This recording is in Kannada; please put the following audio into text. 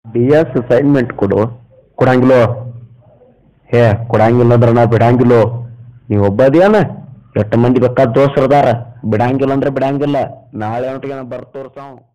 ಡಿ ಎಸ್ ಅಸೈನ್ಮೆಂಟ್ ಕೊಡು. ಕೊಡಂಗಿಲ್ಲೋ? ಹೇ ಕೊಡಂಗಿಲ್ಲಂದ್ರ ನಾ ಬಿಡಂಗಿಲ್ಲೋ. ನೀವು ಒಬ್ಬದಿಯಾನ, ಎಷ್ಟು ಮಂದಿ ಬೇಕಾದ ದೋಸ್ರದಾರ. ಬಿಡಂಗಿಲ್ಲ ಅಂದ್ರೆ ಬಿಡಂಗಿಲ್ಲ. ನಾಳೆ ಹೊಟ್ಟಿಗೆ ನಾ ಬರ್ತ ತೋರ್ಸಾವ್.